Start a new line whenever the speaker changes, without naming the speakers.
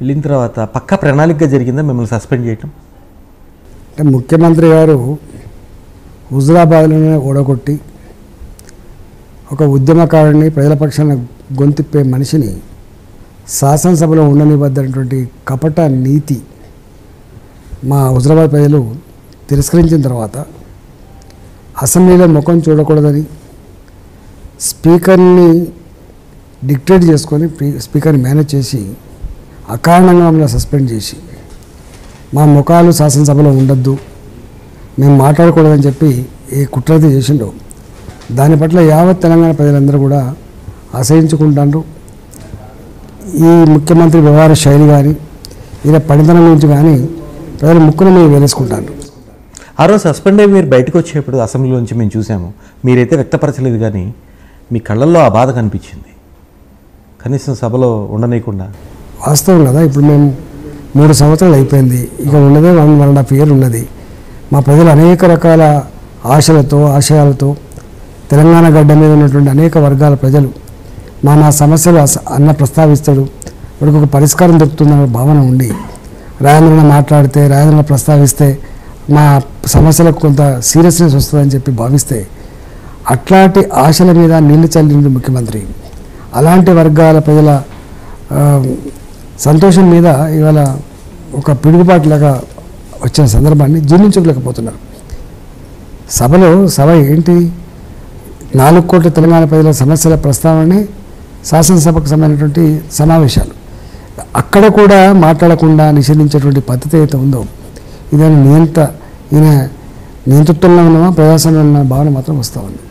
వెళ్ళిన తర్వాత పక్కా ప్రణాళికగా జరిగిందా మిమ్మల్ని సస్పెండ్ చేయటం?
అంటే ముఖ్యమంత్రి గారు హుజురాబాద్లోనే ఓడగొట్టి ఒక ఉద్యమకారుడిని, ప్రజల పక్షాన గొంతిప్పే మనిషిని శాసనసభలో ఉండనివ్వద్దనేటువంటి కపట నీతి మా హుజురాబాద్ ప్రజలు తిరస్కరించిన తర్వాత అసెంబ్లీలో ముఖం చూడకూడదని స్పీకర్ని డిక్టేట్ చేసుకొని స్పీకర్ని మేనేజ్ చేసి అకారణంగా మమ్మల్ని సస్పెండ్ చేసి మా ముఖాలు శాసనసభలో ఉండొద్దు, మేము మాట్లాడకూడదని చెప్పి ఏ కుట్రది చేసిండో దాని పట్ల యావత్ తెలంగాణ ప్రజలందరూ కూడా అసహించుకుంటారు. ఈ ముఖ్యమంత్రి వ్యవహార శైలి కానీ ఈయన పనితనం గురించి కానీ ప్రజలు ముక్కున మీద వేలేసుకుంటారు.
ఆ రోజు సస్పెండ్ అయ్యి మీరు బయటకు వచ్చేప్పుడు అసెంబ్లీలోంచి మేము చూసాము, మీరైతే వ్యక్తపరచలేదు, కానీ మీ కళ్ళల్లో ఆ బాధ కనిపించింది, కనీసం సభలో ఉండనీయకుండా.
వాస్తవం కదా, ఇప్పుడు మేము 3 సంవత్సరాలు అయిపోయింది, ఇక ఉన్నదే 1.5 year ఉన్నది. మా ప్రజలు అనేక రకాల ఆశలతో ఆశయాలతో తెలంగాణ గడ్డ మీద ఉన్నటువంటి అనేక వర్గాల ప్రజలు మా సమస్యలు అన్న ప్రస్తావిస్తాడు, వాడికి ఒక పరిష్కారం దొరుకుతుందన్న భావన ఉండి రాజేంద్రన మాట్లాడితే, రాజేంద్రన ప్రస్తావిస్తే మా సమస్యలకు కొంత సీరియస్నెస్ వస్తుందని చెప్పి భావిస్తే అట్లాంటి ఆశల మీద నీళ్లు చల్లిండు ముఖ్యమంత్రి. అలాంటి వర్గాల ప్రజల సంతోషం మీద ఇవాళ ఒక పిడుగుపాటులాగా వచ్చిన సందర్భాన్ని జీర్ణించుకోలేకపోతున్నారు. సభ ఏంటి, 4 కోట్ల తెలంగాణ ప్రజల సమస్యల ప్రస్తావనే శాసనసభకు సంబంధించినటువంటి సమావేశాలు. అక్కడ కూడా మాట్లాడకుండా నిషేధించేటువంటి పద్ధతి అయితే ఉందో ఈయన నియంతృత్వంలో ఉన్న ప్రజాస్వామ్యంలో ఉన్న భావన మాత్రం వస్తూ ఉంది.